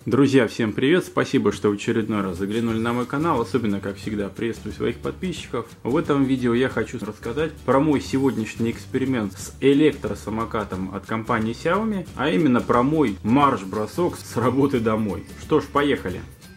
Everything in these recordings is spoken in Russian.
Друзья, всем привет! Спасибо, что в очередной раз заглянули на мой канал. Особенно, как всегда, приветствую своих подписчиков. В этом видео я хочу рассказать про мой сегодняшний эксперимент с электросамокатом от компании Xiaomi, а именно про мой марш-бросок с работы домой. Что ж, поехали!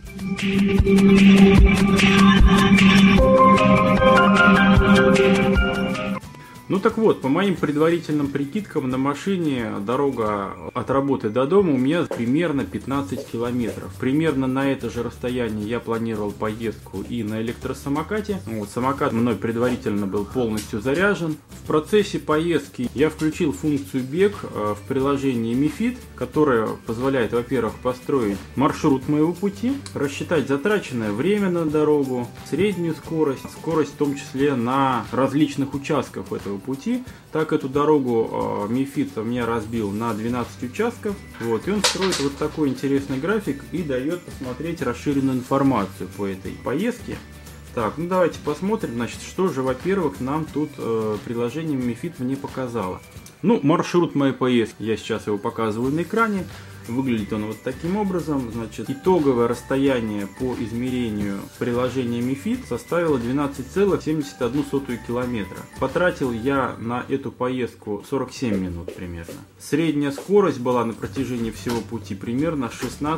Ну так вот, по моим предварительным прикидкам, на машине дорога от работы до дома у меня примерно 15 километров. Примерно на это же расстояние я планировал поездку и на электросамокате. Самокат мной предварительно был полностью заряжен. В процессе поездки я включил функцию бег в приложении Mi Fit, которая позволяет, во-первых, построить маршрут моего пути, рассчитать затраченное время на дорогу, среднюю скорость в том числе на различных участках этого пути. Так эту дорогу Mi Fit у меня разбил на 12 участков. И он строит вот такой интересный график и дает посмотреть расширенную информацию по этой поездке. Так, ну давайте посмотрим, значит, что же, во-первых, нам тут приложение Mi Fit мне показало. Ну, маршрут моей поездки, я сейчас его показываю на экране. Выглядит он вот таким образом. Значит, итоговое расстояние по измерению приложения Mi Fit составило 12,71 километра. Потратил я на эту поездку 47 минут примерно. Средняя скорость была на протяжении всего пути примерно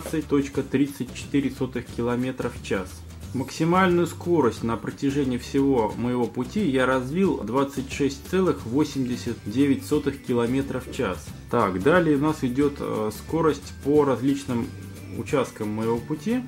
16,34 километра в час. Максимальную скорость на протяжении всего моего пути я развил 26,89 км в час. Так, далее у нас идет скорость по различным участкам моего пути.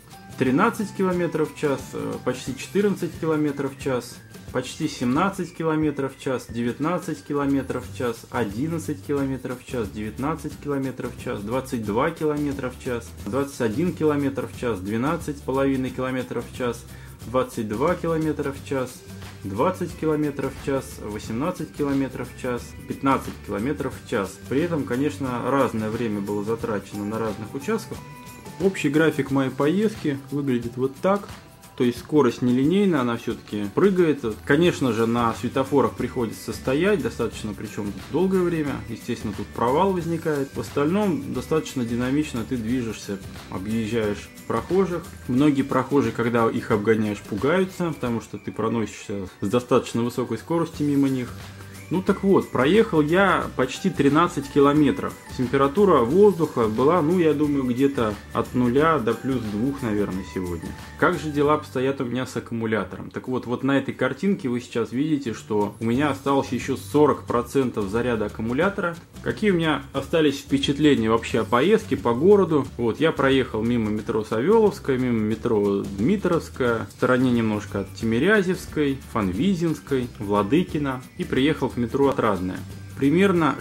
13 км в час, почти 14 км в час, почти 17 км в час, 19 км в час, 11 км в час, 19 км в час, 22 км в час, 21 км в час, 12,5 км в час, 22 км в час, 20 км в час, 18 км в час, 15 км в час. При этом, конечно, разное время было затрачено на разных участках. Общий график моей поездки выглядит вот так. То есть скорость нелинейная, она все-таки прыгает. Конечно же, на светофорах приходится стоять, достаточно, причем долгое время. Естественно, тут провал возникает. В остальном, достаточно динамично ты движешься, объезжаешь прохожих. Многие прохожие, когда их обгоняешь, пугаются, потому что ты проносишься с достаточно высокой скоростью мимо них. Ну так вот, проехал я почти 13 километров. Температура воздуха была, ну я думаю, где-то от 0 до плюс 2, наверное, сегодня. Как же дела обстоят у меня с аккумулятором? Так вот, вот на этой картинке вы сейчас видите, что у меня осталось еще 40% заряда аккумулятора. Какие у меня остались впечатления вообще о поездке по городу? Вот, я проехал мимо метро Савеловская, мимо метро Дмитровская, в стороне немножко от Тимирязевской, Фанвизинской, Владыкина и приехал к метро Отрадное. Примерно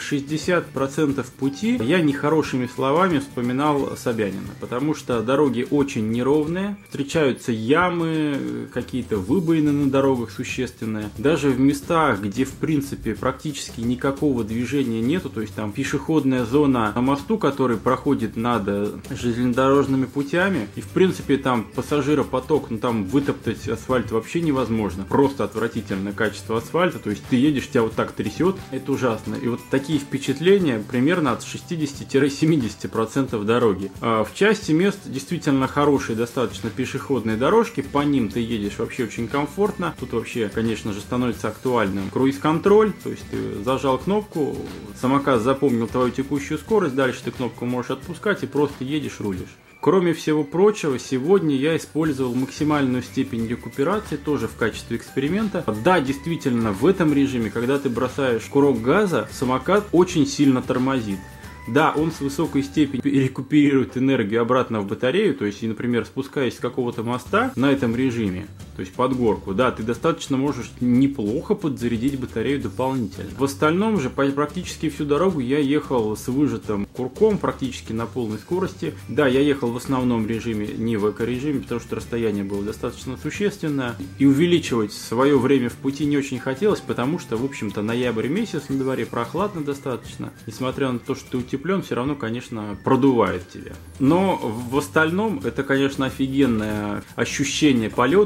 60% пути я нехорошими словами вспоминал Собянина, потому что дороги очень неровные, встречаются ямы, какие-то выбоины на дорогах существенные. Даже в местах, где в принципе практически никакого движения нету, то есть там пешеходная зона на мосту, который проходит над железнодорожными путями, и в принципе там пассажиропоток, ну там вытоптать асфальт вообще невозможно, просто отвратительное качество асфальта, то есть ты едешь, тебя вот так трясет, это ужасно. И вот такие впечатления примерно от 60-70% дороги. В части мест действительно хорошие достаточно пешеходные дорожки, по ним ты едешь вообще очень комфортно. Тут вообще, конечно же, становится актуальным круиз-контроль, то есть ты зажал кнопку, самокат запомнил твою текущую скорость, дальше ты кнопку можешь отпускать и просто едешь, рулишь. Кроме всего прочего, сегодня я использовал максимальную степень рекуперации, тоже в качестве эксперимента. Да, действительно, в этом режиме, когда ты бросаешь курок газа, самокат очень сильно тормозит. Да, он с высокой степенью рекуперирует энергию обратно в батарею, то есть, например, спускаясь с какого-то моста на этом режиме, то есть под горку, да, ты достаточно можешь неплохо подзарядить батарею дополнительно. В остальном же практически всю дорогу я ехал с выжатым курком, практически на полной скорости. Да, я ехал в основном режиме, не в эко-режиме, потому что расстояние было достаточно существенное. И увеличивать свое время в пути не очень хотелось, потому что, в общем-то, ноябрь месяц, на дворе прохладно достаточно. Несмотря на то, что ты утеплен, все равно, конечно, продувает тебя. Но в остальном это, конечно, офигенное ощущение полета, когда ты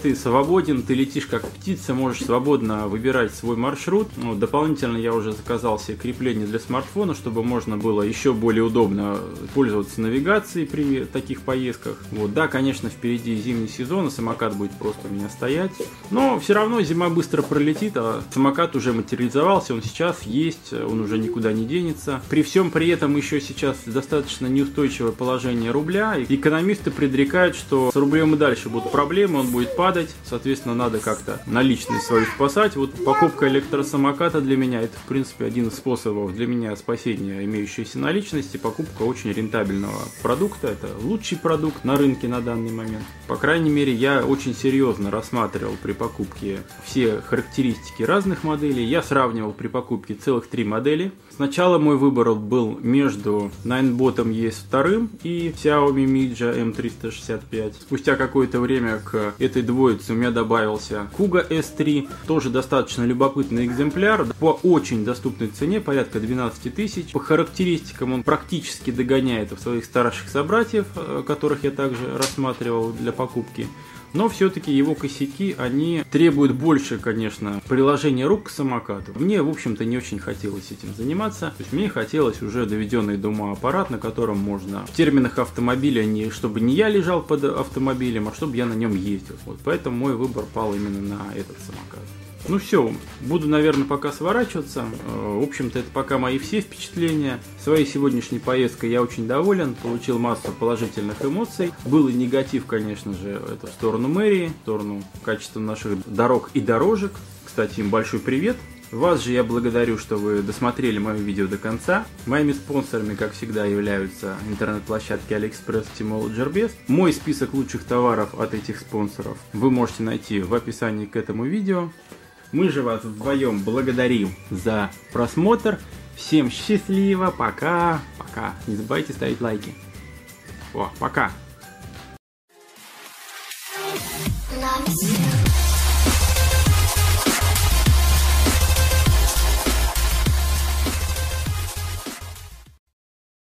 ты свободен, ты летишь как птица, можешь свободно выбирать свой маршрут. Ну, дополнительно я уже заказал себе крепление для смартфона, чтобы можно было еще более удобно пользоваться навигацией при таких поездках. Вот, да, конечно, впереди зимний сезон, и самокат будет просто у меня стоять. Но все равно зима быстро пролетит, а самокат уже материализовался, он сейчас есть, он уже никуда не денется. При всем при этом еще сейчас достаточно неустойчивое положение рубля. Экономисты предрекают, что с рублем и дальше будут проблемы, он будет падать, соответственно, надо как-то наличность свою спасать. Вот покупка электросамоката для меня это, в принципе, один из способов для меня спасения имеющейся наличности. Покупка очень рентабельного продукта, это лучший продукт на рынке на данный момент. По крайней мере, я очень серьезно рассматривал при покупке все характеристики разных моделей. Я сравнивал при покупке целых 3 модели. Сначала мой выбор был между Ninebotом ES2 и Xiaomi Mijia M365. Спустя какое-то время к этой двоице у меня добавился Kuga S3, тоже достаточно любопытный экземпляр, по очень доступной цене, порядка 12 тысяч. По характеристикам он практически догоняет своих старших собратьев, которых я также рассматривал для покупки. Но все-таки его косяки, они требуют больше, конечно, приложения рук к самокату. Мне, в общем-то, не очень хотелось этим заниматься. То есть мне хотелось уже доведенный до ума аппарат, на котором можно в терминах автомобиля, чтобы не я лежал под автомобилем, а чтобы я на нем ездил. Вот поэтому мой выбор пал именно на этот самокат. Ну все, буду, наверное, пока сворачиваться. В общем-то, это пока мои все впечатления. Своей сегодняшней поездкой я очень доволен, получил массу положительных эмоций. Был и негатив, конечно же, это в сторону мэрии, в сторону качества наших дорог и дорожек. Кстати, им большой привет. Вас же я благодарю, что вы досмотрели мое видео до конца. Моими спонсорами, как всегда, являются интернет-площадки AliExpress, Tmall и Gearbest. Мой список лучших товаров от этих спонсоров вы можете найти в описании к этому видео. Мы же вас вдвоем благодарим за просмотр. Всем счастливо, пока, пока. Не забывайте ставить лайки. О, пока. Loves you.